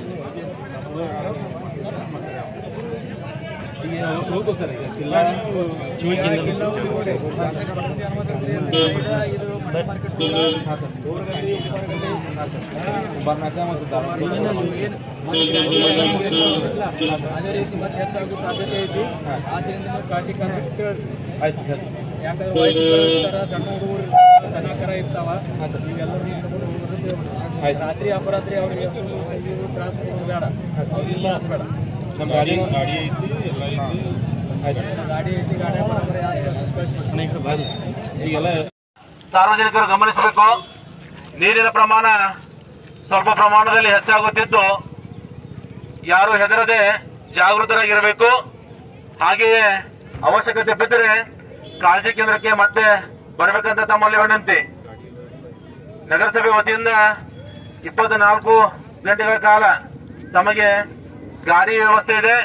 ಹೋಗು ಸರ್ ಇಲ್ಲ ಬರ್ನಾಕ ಮತ್ತು ಅದೇ ರೀತಿ ಮತ್ತೆ ಹೆಚ್ಚಾಗುವ ಸಾಧ್ಯತೆ ಐತಿ. ಆದ್ದರಿಂದ ನೀವು ಕಾಳಜಿ ಆಯ್ತು ಸರ್. ಯಾಕಂದ್ರೆ ವಯಸ್ಸು ಸಣ್ಣ ಹುಡುಗರು ದನ ಕರ ಇರ್ತಾವ, ನೀವೆಲ್ಲರೂ ರಾತ್ರಿ ಅಪರಾತ್ರಿ ಅವ್ರಿಗೆ ತ್ರಾಸ ಬೇಡ, ಅವ್ರಿಲ್ಲ ಬೇಡ. ನಮ್ಮ ಗಾಡಿ ಐತಿ, ಎಲ್ಲ ಐತಿ, ಗಾಡಿ ಐತಿ, ಗಾಡಿ ಈಗೆಲ್ಲ ಸಾರ್ವಜನಿಕರು ಗಮನಿಸಬೇಕು. ನೀರಿನ ಪ್ರಮಾಣ ಸ್ವಲ್ಪ ಪ್ರಮಾಣದಲ್ಲಿ ಹೆಚ್ಚಾಗುತ್ತಿದ್ದು ಯಾರು ಹೆದರದೆ ಜಾಗೃತರಾಗಿರಬೇಕು. ಹಾಗೆಯೇ ಅವಶ್ಯಕತೆ ಬಿದ್ದರೆ ಕಾಳಜಿ ಕೇಂದ್ರಕ್ಕೆ ಮತ್ತೆ ಬರಬೇಕಂತ ತಮ್ಮಲ್ಲಿ ವಿನಂತಿ. ನಗರಸಭೆ ವತಿಯಿಂದ 24 ಗಂಟೆಗಳ ಕಾಲ ತಮಗೆ ಗಾಡಿ ವ್ಯವಸ್ಥೆ ಇದೆ.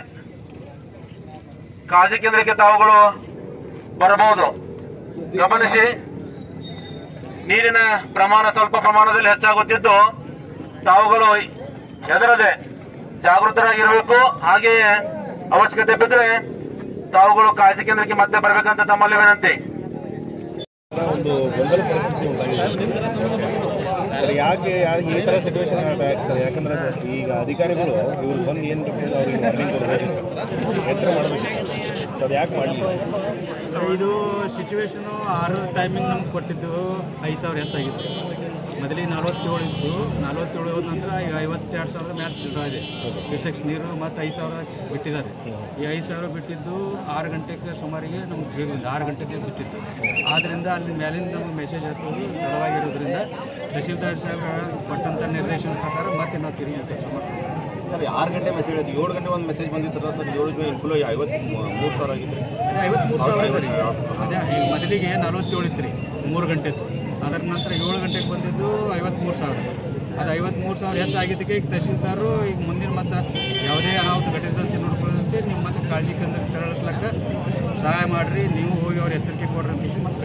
ಕಾಳಜಿ ಕೇಂದ್ರಕ್ಕೆ ತಾವುಗಳು ಬರಬಹುದು. ಗಮನಿಸಿ, ನೀರಿನ ಪ್ರಮಾಣ ಸ್ವಲ್ಪ ಪ್ರಮಾಣದಲ್ಲಿ ಹೆಚ್ಚಾಗುತ್ತಿದ್ದು ತಾವುಗಳು ಹೆದರದೆ ಜಾಗೃತರಾಗಿರಬೇಕು. ಹಾಗೆಯೇ ಅವಶ್ಯಕತೆ ಬಿದ್ದರೆ ತಾವುಗಳು ಕಾಳಜಿ ಕೇಂದ್ರಕ್ಕೆ ಮತ್ತೆ ಬರಬೇಕಂತ ತಮ್ಮಲ್ಲಿ ವಿನಂತಿ. ಒಂದು ಗೊಂದಲ ಪರಿಸ್ಥಿತಿ ಯಾಕೆ ಈ ಥರ ಸಿಚುವೇಶನ್ ಆಯ್ತು ಸರ್? ಯಾಕಂದ್ರೆ ಈಗ ಅಧಿಕಾರಿಗಳು ಇವ್ರು ಬಂದು ಏನು ಬೇಕು ಅವ್ರಿಗೆ ವಾರ್ನಿಂಗ್ ಕೊಡಬೇಕು, ಎಚ್ಚರ ಮಾಡಬೇಕು. ಅದು ಯಾಕೆ ಮಾಡಲಿಲ್ಲ? ಇದು ಸಿಚುವೇಶನು 6 ಟೈಮಿಂಗ್ ನಮ್ಗೆ ಕೊಟ್ಟಿದ್ದು 5,000 ಹೆಚ್ಚಾಗಿತ್ತು. ಮೊದಲಿಗೆ 47 ಇತ್ತು. 47 ಹೋದ ನಂತರ ಈಗ 52,000 ಮ್ಯಾಚ್ ಚಿಲ್ಲರ ಇದೆ. ಕ್ಯೂಸೆಕ್ಸ್ ನೀರು ಮತ್ತು 5,000 ಬಿಟ್ಟಿದ್ದಾರೆ. ಈ 5,000 ಬಿಟ್ಟಿದ್ದು 6 ಗಂಟೆಗೆ ಸುಮಾರಿಗೆ ನಮ್ಗೆ ತಿಳಿದಿಲ್ಲ, 6 ಗಂಟೆಗೆ ಬಿಟ್ಟಿತ್ತು. ಆದ್ದರಿಂದ ಅಲ್ಲಿ ಮೇಲಿಂದ ನಮಗೆ ಮೆಸೇಜ್ ಹಾಕೋದು ತಡವಾಗಿರೋದ್ರಿಂದ ತಹಸೀಲ್ದಾರ್ ಸಾಹೇಬ್ ಕೊಟ್ಟಂಥ ನಿರ್ದೇಶನ ಪ್ರಕಾರ ಮತ್ತೆ ನಾವು ತಿರುಗಿ ಕೆಲಸ ಮಾಡ್ತೀವಿ ಸರ್. 6 ಗಂಟೆ ಮೆಸೇಜ್ ಆಯ್ತು, 7 ಗಂಟೆ ಒಂದು ಮೆಸೇಜ್ ಬಂದಿತ್ತಲ್ಲ ಸರ್. 7 ಇನ್ಫ್ಲೋ 53,000 ಆಗಿತ್ತು. 53,000 ರೀ. ಅದೇ ಈಗ ಮೊದಲಿಗೆ 47 ಇತ್ತು ರೀ, 3 ಗಂಟೆ ಇತ್ತು. ಅದರ ನಂತರ 7 ಗಂಟೆಗೆ ಬಂದಿದ್ದು 53,000. ಅದು 53,000 ಹೆಚ್ಚಾಗಿದ್ದಕ್ಕೆ ಈಗ ತಹಸೀಲ್ದಾರರು ಈಗ ಮುಂದಿನ ಮತ್ತೆ ಯಾವುದೇ ಅನಾಹುತ ಘಟಿಸಿದಂತೆ ನೋಡ್ಕೊಳ್ಳೋದಂತೆ ನೀವು ಮತ್ತೆ ಕಾಳಜಿ ಕೇಂದ್ರಕ್ಕೆ ತೆರಳಿಸ್ಲಿಕ್ಕೆ ಸಹಾಯ ಮಾಡಿರಿ, ನೀವು ಹೋಗಿ ಅವ್ರು ಎಚ್ಚರಿಕೆ ಕೊಡ್ರಿ ಅಂತ ಮತ್ತೆ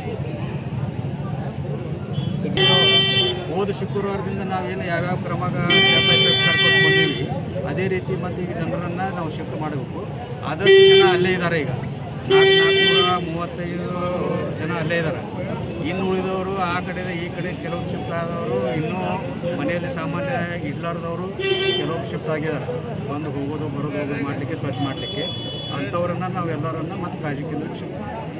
ಹೋದ ಶುಕ್ರವಾರದಿಂದ ನಾವೇನು ಯಾವ್ಯಾವ ಕ್ರಮ ಕರ್ಕೊಂಡು ಬಂದೀವಿ ಅದೇ ರೀತಿ ಮತ್ತು ಈಗ ಜನರನ್ನು ನಾವು ಶಿಫ್ಟ್ ಮಾಡಬೇಕು. ಆದಷ್ಟು ಜನ ಅಲ್ಲೇ ಇದ್ದಾರೆ. ಈಗ 435 ಜನ ಅಲ್ಲೇ ಇದ್ದಾರೆ. ಇನ್ನು ಉಳಿದವರು ಆ ಕಡೆ ಈ ಕಡೆ ಕೆಲವು ಶಿಫ್ಟ್ ಆದವರು, ಇನ್ನೂ ಮನೆಯಲ್ಲಿ ಸಾಮಾನ್ಯ ಇಡ್ಲಾರ್ದವರು ಕೆಲವು ಶಿಫ್ಟ್ ಆಗಿದ್ದಾರೆ. ಬಂದು ಹೋಗೋದು ಬರೋದು ಮಾಡಲಿಕ್ಕೆ, ಸ್ವಚ್ಛ ಮಾಡಲಿಕ್ಕೆ ಅಂಥವ್ರನ್ನ ನಾವೆಲ್ಲರನ್ನ ಮತ್ತು ಕಾಳಜಿ ಕೇಂದ್ರಕ್ಕೆ ಶಿಫ್ಟ್